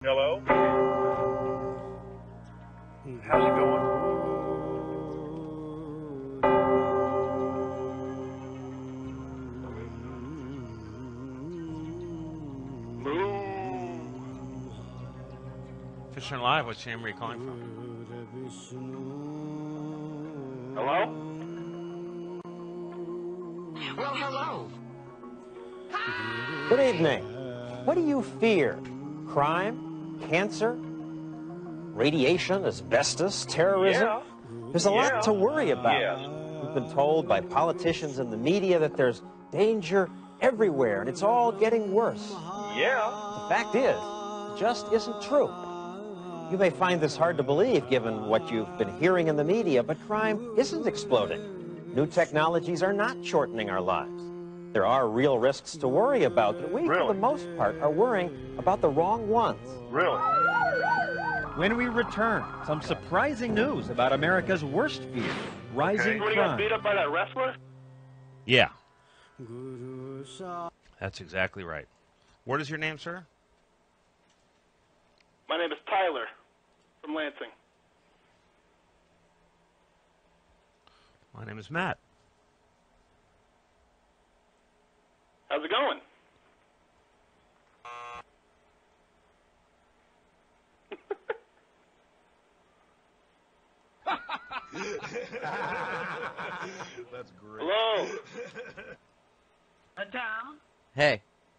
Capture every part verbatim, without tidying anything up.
Hello? How's it going? Fishcenter Live, what chamber are you calling from? Hello? Well, hello. Good evening. What do you fear? Crime? Cancer? Radiation? Asbestos? Terrorism? Yeah. There's a Yeah. lot to worry about. Yes. We've been told by politicians and the media that there's danger everywhere, and it's all getting worse. Yeah. The fact is, it just isn't true. You may find this hard to believe given what you've been hearing in the media, but crime isn't exploding. New technologies are not shortening our lives. There are real risks to worry about, but we, Really? for the most part, are worrying about the wrong ones. Really? When we return, some surprising news about America's worst fear, rising Okay. What, you got crime. beat up by that wrestler? Yeah. That's exactly right. What is your name, sir? My name is Tyler from Lansing. My name is Matt. How's it going? That's great. Hello? Uh, Tom? Hey.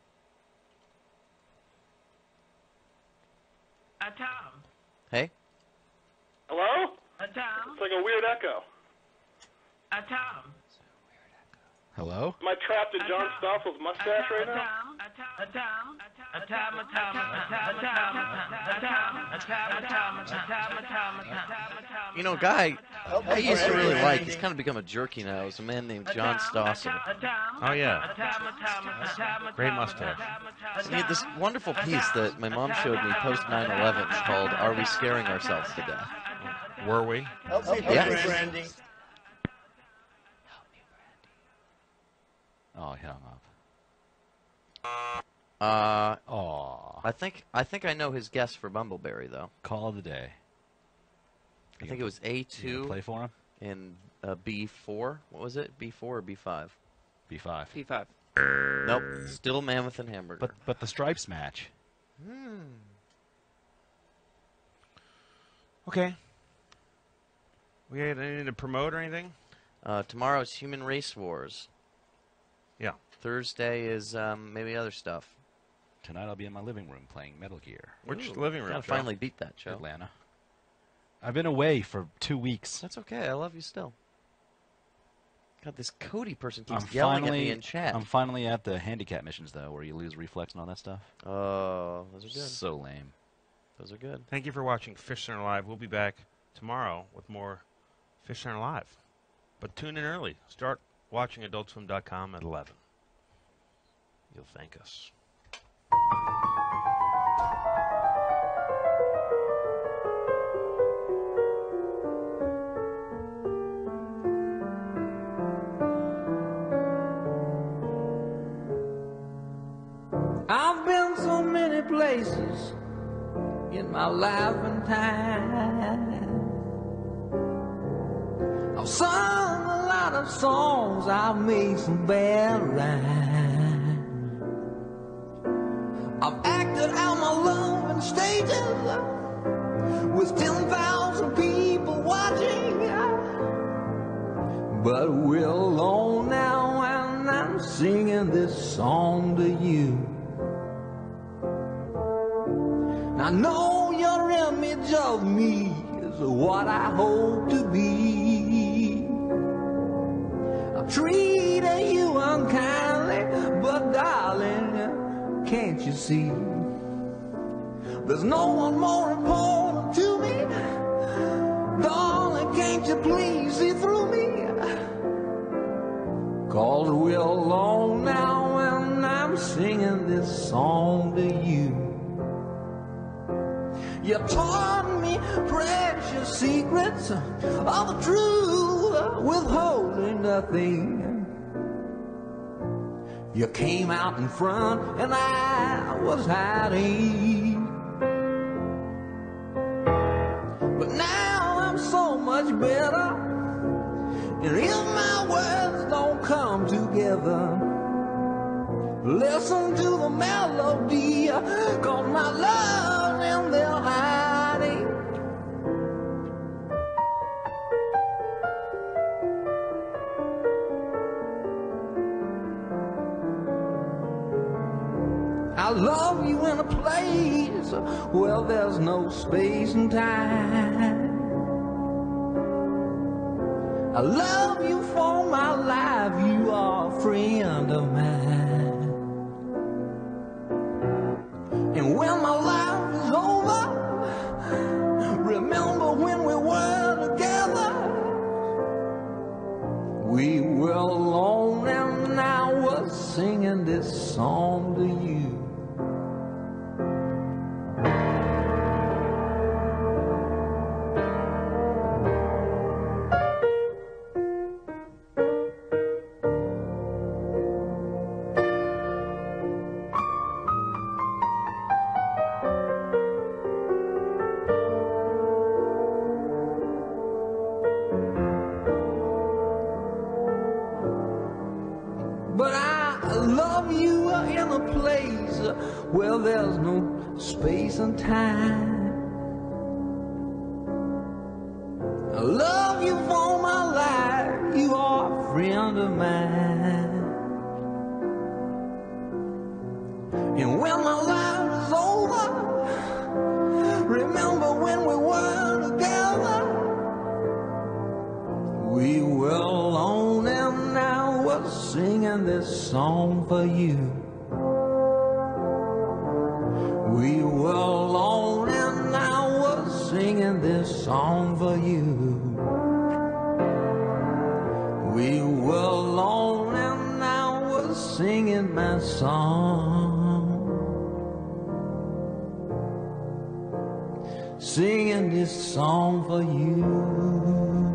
Uh, Tom? Hey. Hello? Uh, Tom? It's like a weird echo. Uh, Tom? Hello? Am I trapped in John Stoffel's mustache right now? A Tom? A Tom? A Tom? A Tom? A Tom? A Tom? A Tom? A Tom? A Tom? A Tom? A Tom? A Tom? You know, a guy I used to really like, he's kind of become a jerky now, is a man named John Stossel. Oh, yeah. Great mustache. He had this wonderful piece that my mom showed me post nine eleven called Are We Scaring Ourselves to Death? Were we? Yes. Oh, he hung up. Uh, Aw. I think I think I know his guess for Bumbleberry, though. Call of the day. I think it was A You two gonna play for him? and uh, B four. What was it? B four or B five? B five. B five. Nope. Still Mammoth and Hamburger. But but the stripes match. Hmm. Okay. We had anything to promote or anything? Uh, tomorrow's Human Race Wars. Yeah. Thursday is um, maybe other stuff. Tonight I'll be in my living room playing Metal Gear. Which Ooh, living room? Gotta Joe? finally beat that, Joe. Atlanta. I've been away for two weeks. That's okay. I love you still. God, this Cody person keeps I'm yelling finally, at me in chat. I'm finally at the handicap missions, though, where you lose reflex and all that stuff. Oh, those are good. So lame. Those are good. Thank you for watching Fishcenter Live. We'll be back tomorrow with more Fishcenter Live. But tune in early. Start watching adult swim dot com at eleven. You'll thank us. I've been so many places in my life and time. I've sung a lot of songs, I've made some bad rhymes. I've acted out my love in stages with ten thousand people watching. But we're alone now and I'm singing this song to you. I know your image of me is what I hope to be. I've treated you unkindly, but darling, can't you see? There's no one more important to me. Darling, can't you please see through me? 'Cause we're alone now and I'm singing this song to you. You taught me precious secrets of the truth, withholding nothing. You came out in front and I was hiding. but now I'm so much better. And if my words don't come together, listen to the melody, 'cause my love's in their hiding. I love you in a place where there's no space and time. I love you for my life, you are a friend of mine. And when my life is over, remember when we were together. We were alone and I was singing this song to you. But I love you in a place where there's no space and time. I love you for my life, you are a friend of mine. And when my life is over, remember when we were together. We were alone and I was singing this song for you. We were alone and I was singing this song for you. We were alone and I was singing my song, singing this song for you.